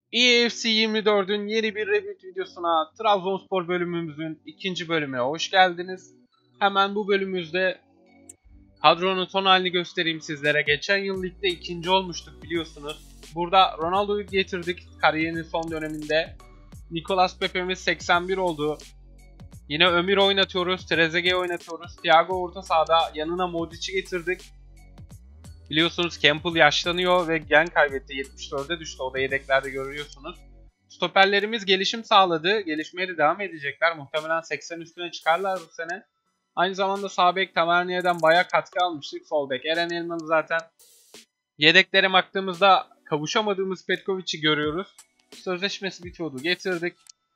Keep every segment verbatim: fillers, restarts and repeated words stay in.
E F C yirmi dördün yeni bir review videosuna Trabzonspor bölümümüzün ikinci bölümüne hoş geldiniz. Hemen bu bölümümüzde kadronun son halini göstereyim sizlere. Geçen yıl ligde ikinci olmuştuk biliyorsunuz. Burada Ronaldo'yu getirdik kariyerinin son döneminde. Nicolas Pepe'miz seksen bir oldu. Yine Ömür oynatıyoruz, Trezeguet'i oynatıyoruz. Thiago orta sahada, yanına Modric'i getirdik. Biliyorsunuz Campbell yaşlanıyor ve gen kaybetti. yetmiş dörde düştü. O da yedeklerde görüyorsunuz. Stoperlerimiz gelişim sağladı. Gelişmeye de devam edecekler. Muhtemelen seksen üstüne çıkarlar bu sene. Aynı zamanda sağ bek Taverniye'den bayağı katkı almıştık. Sol bek Eren Elmalı zaten. Yedeklere baktığımızda kavuşamadığımız Petkovic'i görüyoruz. Sözleşmesi bitiyordu. Getirdik.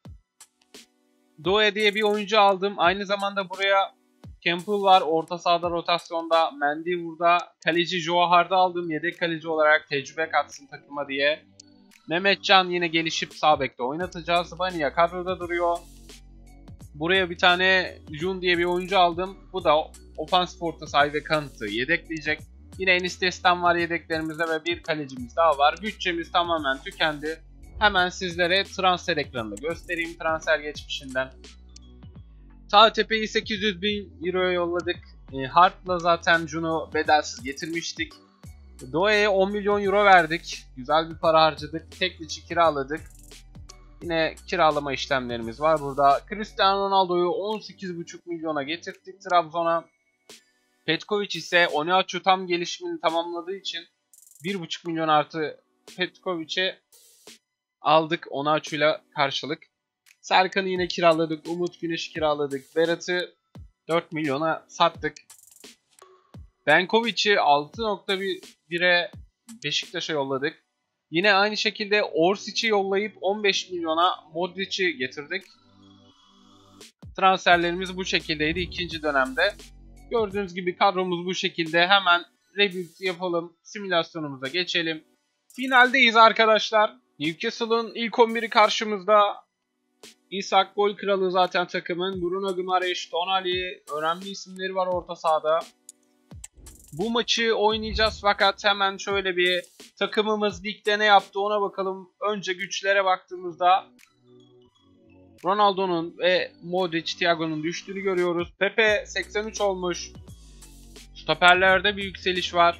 Doe diye bir oyuncu aldım. Aynı zamanda buraya Campbell var. Orta sahada rotasyonda. Mendy burada. Kaleci Joe Hard'ı aldım. Yedek kaleci olarak tecrübe katsın takıma diye. Mehmetcan yine gelişip sağ bekte oynatacağız. Vania kadroda duruyor. Buraya bir tane Jun diye bir oyuncu aldım. Bu da ofans orta saha ve kanıtı yedekleyecek. Yine Enis Destan var yedeklerimizde ve bir kalecimiz daha var. Bütçemiz tamamen tükendi. Hemen sizlere transfer ekranını göstereyim transfer geçmişinden. Sağtepe'yi sekiz yüz bin euroya yolladık. E, Hart'la zaten Jun'u bedelsiz getirmiştik. Doe'ye on milyon euro verdik. Güzel bir para harcadık. Tekliç'i kiraladık. Yine kiralama işlemlerimiz var burada. Cristiano Ronaldo'yu on sekiz buçuk milyona getirdik Trabzon'a. Petkovic ise Onuachu tam gelişimini tamamladığı için bir buçuk milyon artı Petkovic'e aldık Onuachu'yla karşılık. Serkan'ı yine kiraladık. Umut Güneş'i kiraladık. Berat'ı dört milyona sattık. Benkovic'i altı nokta bire Beşiktaş'a yolladık. Yine aynı şekilde Orsic'i yollayıp on beş milyona Modric'i getirdik. Transferlerimiz bu şekildeydi ikinci dönemde. Gördüğünüz gibi kadromuz bu şekilde. Hemen rebuild yapalım. Simülasyonumuza geçelim. Finaldeyiz arkadaşlar. Newcastle'ın ilk on biri karşımızda. İshak gol kralı zaten takımın. Bruno Guimaraes, Tonali önemli isimleri var orta sahada. Bu maçı oynayacağız fakat hemen şöyle bir takımımız ligde ne yaptı ona bakalım. Önce güçlere baktığımızda Ronaldo'nun ve Modric, Thiago'nun düştüğünü görüyoruz. Pepe seksen üç olmuş. Stoperlerde bir yükseliş var.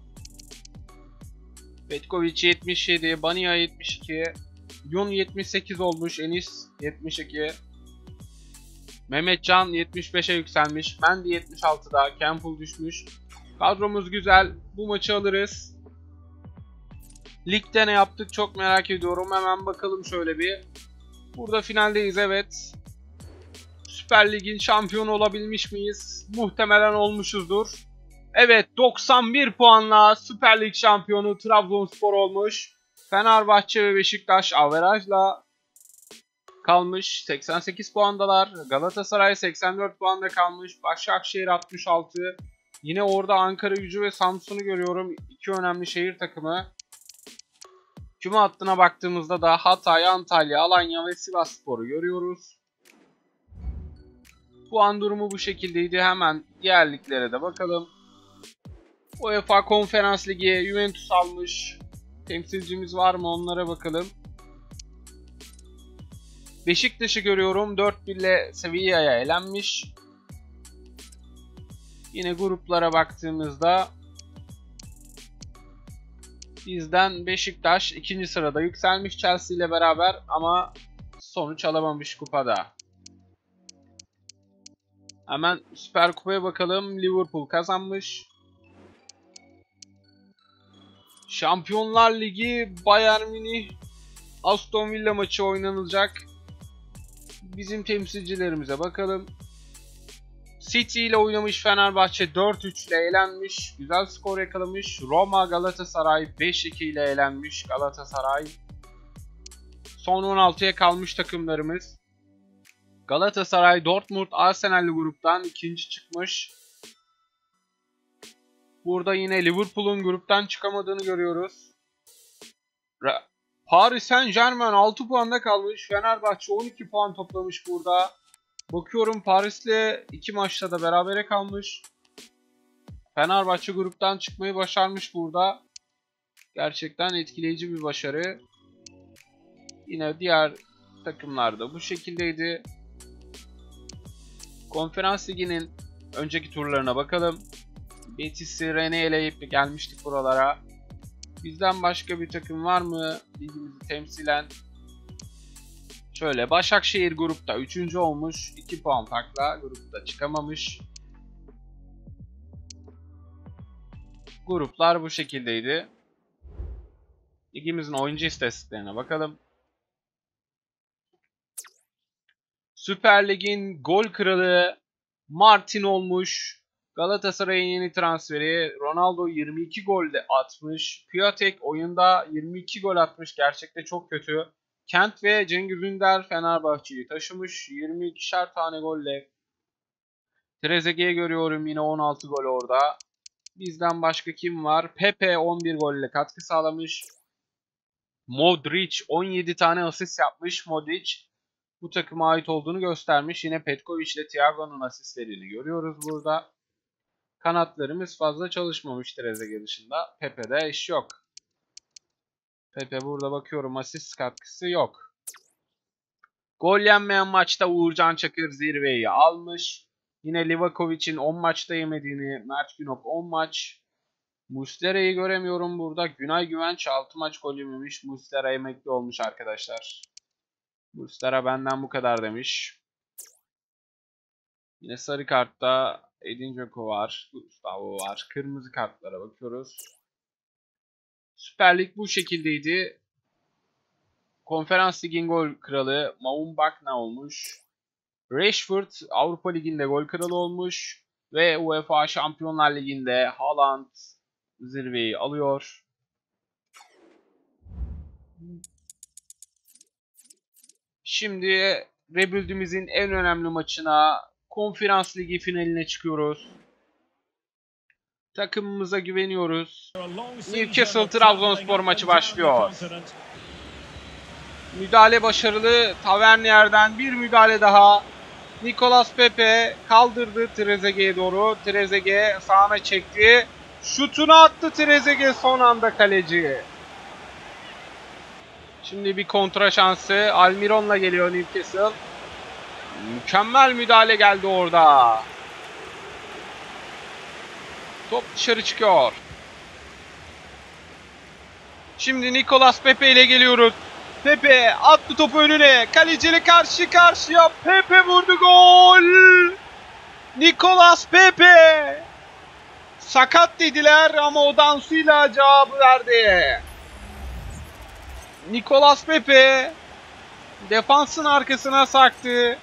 Petkovic yetmiş yedi, Bania yetmiş iki, Yun yetmiş sekiz olmuş, Enis yetmiş iki. Mehmetcan yetmiş beşe yükselmiş. Mendy yetmiş altıda, Campbell düşmüş. Kadromuz güzel. Bu maçı alırız. Ligde ne yaptık çok merak ediyorum. Hemen bakalım şöyle bir. Burada finaldeyiz evet. Süper Lig'in şampiyonu olabilmiş miyiz? Muhtemelen olmuşuzdur. Evet doksan bir puanla Süper Lig şampiyonu Trabzonspor olmuş. Fenerbahçe ve Beşiktaş averajla kalmış. seksen sekiz puandalar. Galatasaray seksen dört puanda kalmış. Başakşehir altmış altı. Yine orada Ankaragücü ve Samsun'u görüyorum. İki önemli şehir takımı. Küme hattına baktığımızda da Hatay, Antalya, Alanya ve Sivasspor'u görüyoruz. Puan durumu bu şekildeydi. Hemen diğer liglere de bakalım. UEFA Konferans Ligi Juventus almış. Temsilcimiz var mı onlara bakalım. Beşiktaş'ı görüyorum. dört bir ile Sevilla'ya elenmiş. Yine gruplara baktığımızda bizden Beşiktaş ikinci sırada yükselmiş Chelsea ile beraber ama sonuç alamamış kupada. Hemen Süper Kupa'ya bakalım. Liverpool kazanmış. Şampiyonlar Ligi Bayern Münih Aston Villa maçı oynanılacak. Bizim temsilcilerimize bakalım. City ile oynamış Fenerbahçe dört üç ile elenmiş. Güzel skor yakalamış. Roma Galatasaray beş iki ile elenmiş Galatasaray. Son on altıya kalmış takımlarımız. Galatasaray Dortmund Arsenal'li gruptan ikinci çıkmış. Burada yine Liverpool'un gruptan çıkamadığını görüyoruz. Paris Saint-Germain altı puanda kalmış. Fenerbahçe on iki puan toplamış burada. Bakıyorum Paris'le iki maçta da berabere kalmış. Fenerbahçe gruptan çıkmayı başarmış burada. Gerçekten etkileyici bir başarı. Yine diğer takımlar da bu şekildeydi. Konferans Ligi'nin önceki turlarına bakalım. Betis'i, Rennes'i eleyip gelmiştik buralara. Bizden başka bir takım var mı ligimizi temsilen? Şöyle, Başakşehir grupta üçüncü olmuş. iki puan farkla grupta çıkamamış. Gruplar bu şekildeydi. Ligimizin oyuncu istatistiklerine bakalım. Süper Lig'in gol kralı Martin olmuş. Galatasaray'ın yeni transferi Ronaldo yirmi iki golde atmış. Piatek oyunda yirmi iki gol atmış. Gerçekte çok kötü. Kent ve Cengiz Ünder Fenerbahçe'yi taşımış. yirmi ikişer tane golle. Trezeguet'i görüyorum, yine on altı gol orada. Bizden başka kim var? Pepe on bir golle katkı sağlamış. Modric on yedi tane asist yapmış. Modric bu takıma ait olduğunu göstermiş. Yine Petkovic ile Thiago'nun asistlerini görüyoruz burada. Kanatlarımız fazla çalışmamış Trezeguet dışında. Pepe'de iş yok. Pepe burada bakıyorum, asist katkısı yok. Gol yenmeyen maçta Uğurcan Çakır zirveyi almış. Yine Livakovic'in on maçta yemediğini, Mert Günok on maç. Muslera'yı göremiyorum burada. Günay Güvenç altı maç gol yememiş. Muslera emekli olmuş arkadaşlar. Muslera benden bu kadar demiş. Yine sarı kartta Edin Dzeko var. Gustavo var. Kırmızı kartlara bakıyoruz. Süper Lig bu şekildeydi. Konferans Ligi'nin gol kralı Maun Bakna olmuş. Rashford Avrupa Ligi'nde gol kralı olmuş. Ve UEFA Şampiyonlar Ligi'nde Haaland zirveyi alıyor. Şimdi Rebuild'imizin en önemli maçına, Konferans Ligi finaline çıkıyoruz. Takımımıza güveniyoruz. Newcastle Trabzonspor maçı başlıyor. Müdahale başarılı. Tavernier'den bir müdahale daha. Nicolas Pepe kaldırdı Trezeguet'e doğru. Trezeguet sağına çekti. Şutunu attı Trezeguet son anda kaleci. Şimdi bir kontra şansı. Almiron'la geliyor Newcastle. Mükemmel müdahale geldi orada. Top dışarı çıkıyor. Şimdi Nicolas Pepe ile geliyoruz. Pepe attı topu önüne. Kaleciyle karşı karşıya. Pepe vurdu, gol. Nicolas Pepe. Sakat dediler ama o dansıyla cevabı verdi. Nicolas Pepe defansın arkasına sarktı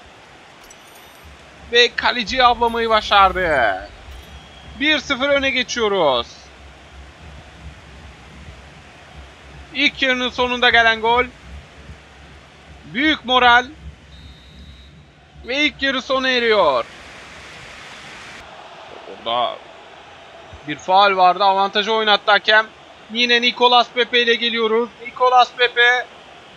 ve kaleciyi avlamayı başardı. bir sıfır öne geçiyoruz. İlk yarının sonunda gelen gol. Büyük moral. Ve ilk yarı sona eriyor. Orada bir faul vardı. Avantajı oynattı hakem. Yine Nicolas Pepe ile geliyoruz. Nicolas Pepe.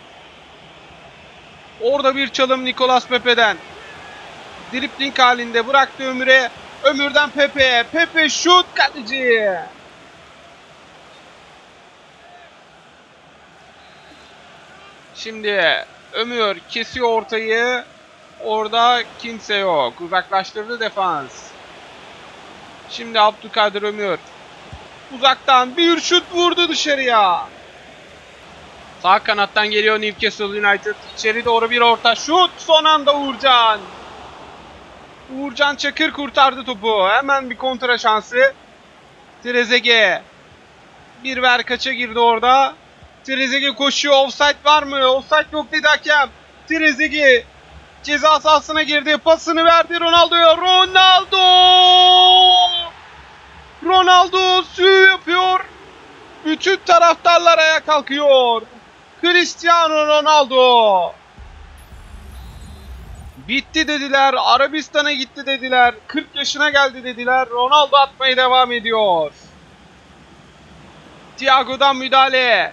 Orada bir çalım Nicolas Pepe'den. Dribling halinde bıraktı Ömür'e. Ömür'den Pepe'ye. Pepe şut, kaleci. Şimdi Ömür kesiyor ortayı. Orada kimse yok. Uzaklaştırdı defans. Şimdi Abdülkadir Ömür. Uzaktan bir şut vurdu dışarıya. Sağ kanattan geliyor Newcastle United. İçeri doğru bir orta şut. Son anda Uğurcan. Uğurcan Çakır kurtardı topu. Hemen bir kontra şansı. Trezeguet. Bir ver kaça girdi orada. Trezeguet koşuyor. Offside var mı? Offside yok dedi hakem. Trezeguet ceza sahasına girdi. Pasını verdi Ronaldo'ya. Ronaldo! Ronaldo sü yapıyor. Bütün taraftarlar ayağa kalkıyor. Cristiano Ronaldo. Bitti dediler. Arabistan'a gitti dediler. kırk yaşına geldi dediler. Ronaldo atmaya devam ediyor. Thiago'dan müdahale.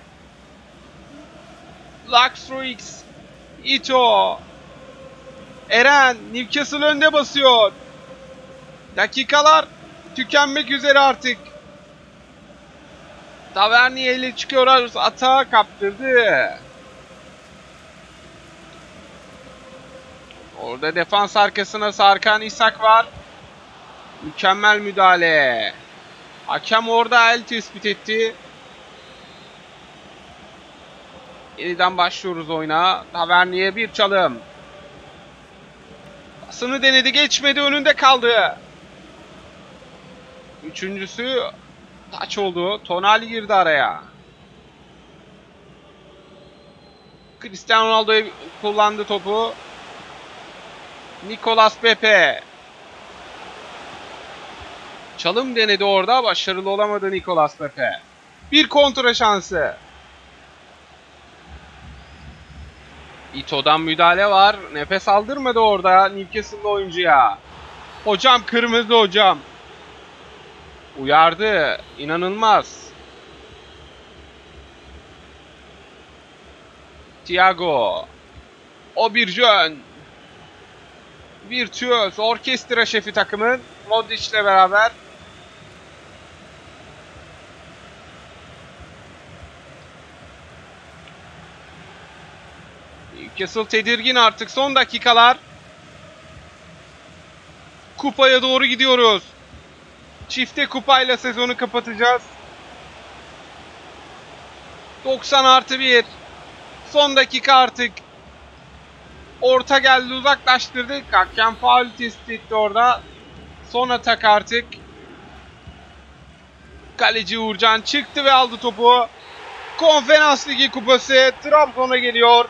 Luxroix. Ito. Eren. Newcastle önde basıyor. Dakikalar tükenmek üzere artık. Tavernier ile çıkıyoruz. Atağa kaptırdı. Orada defans arkasına sarkan İshak var. Mükemmel müdahale. Hakem orada el tespit etti. Yeniden başlıyoruz oyuna. Tavernier bir çalım. Pasını denedi, geçmedi, önünde kaldı. Üçüncüsü taç oldu. Tonali girdi araya. Cristiano Ronaldo kullandı topu. Nicolas Pepe. Çalım denedi orada. Başarılı olamadı Nicolas Pepe. Bir kontra şansı. Ito'dan müdahale var. Nefes aldırmadı orada Newcastle'lı oyuncuya. Hocam kırmızı hocam. Uyardı. İnanılmaz. Thiago. Oberjön. Virtüöz. Orkestra şefi takımın. Modric'le beraber. Newcastle tedirgin artık. Son dakikalar. Kupaya doğru gidiyoruz. Çifte kupayla sezonu kapatacağız. doksan artı bir. Son dakika artık. Orta geldi, uzaklaştırdık. Hakem faul tespit etti orada. Son atak artık. Kaleci Uğurcan çıktı ve aldı topu. Konferans Ligi kupası Trabzon'a geliyor.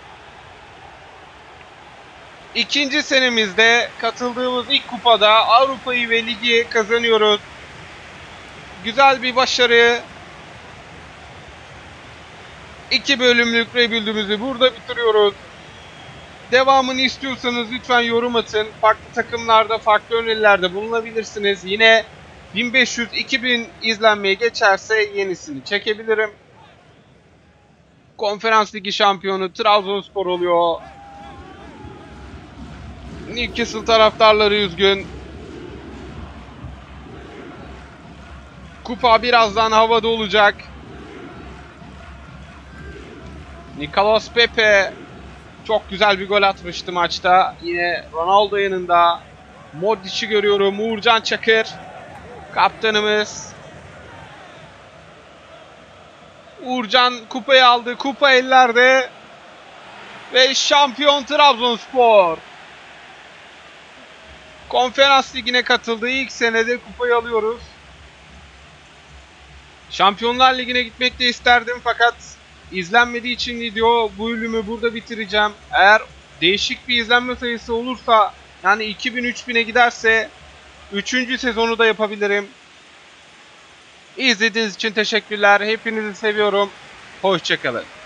İkinci senemizde katıldığımız ilk kupada Avrupa'yı ve ligi kazanıyoruz. Güzel bir başarı. İki bölümlük rebuild'ümüzü burada bitiriyoruz. Devamını istiyorsanız lütfen yorum atın. Farklı takımlarda, farklı önerilerde bulunabilirsiniz. Yine bin beş yüz iki bin izlenmeye geçerse yenisini çekebilirim. Konferans Ligi şampiyonu Trabzonspor oluyor. Newcastle taraftarları üzgün. Kupa birazdan havada olacak. Nicolas Pepe çok güzel bir gol atmıştı maçta. Yine Ronaldo yanında. Modric'i görüyorum. Uğurcan Çakır. Kaptanımız. Uğurcan kupayı aldı. Kupa ellerde. Ve şampiyon Trabzonspor. Konferans Ligi'ne katıldığı ilk senede kupayı alıyoruz. Şampiyonlar Ligi'ne gitmek de isterdim fakat izlenmediği için video bu bölümü burada bitireceğim. Eğer değişik bir izlenme sayısı olursa, yani iki bin üç bin'e giderse üçüncü sezonu da yapabilirim. İzlediğiniz için teşekkürler. Hepinizi seviyorum. Hoşça kalın.